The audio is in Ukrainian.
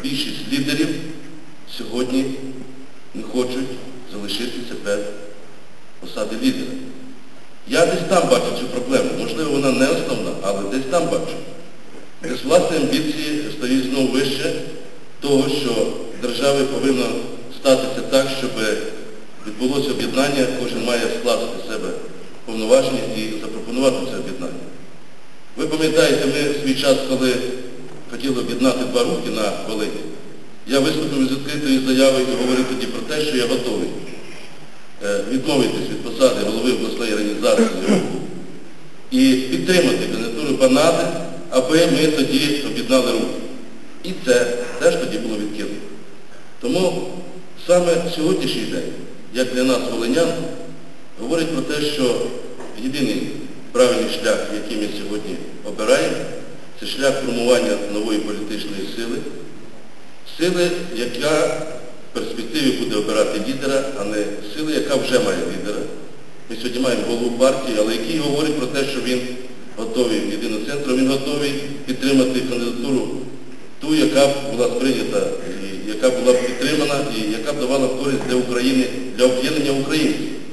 більшість лідерів сьогодні не хочуть залишитися без посади лідера. Я десь там бачу цю проблему. Можливо, вона не основна, але десь там бачу. Десь власні амбіції стають знову вище того, що державі повинно статися так, щоб відбулося об'єднання, кожен має скласти з себе повноваження і запропонувати це об'єднання. Ви пам'ятаєте, ми в свій час, коли хотіли об'єднати два рухи на Волині, я виступив із відкритою заявою і говорив тоді про те, що я готовий відмовитись від посади голови обласної організації руху і підтримати кандидатуру Банади, аби ми тоді об'єднали рухи. І це теж тоді було відкинуто. Тому саме сьогоднішній день, як для нас, волинян, говорить про те, що єдиний правильний шлях, який ми сьогодні обираємо, це шлях формування нової політичної сили, яка в перспективі буде обирати лідера, а не сили, яка вже має лідера. Ми сьогодні маємо голову партії, але який говорить про те, що він готовий в єдиного центру, він готовий підтримати кандидатуру ту, яка була сприйнята, яка була підтримана і яка б давала користь для України, для об'єднання українців.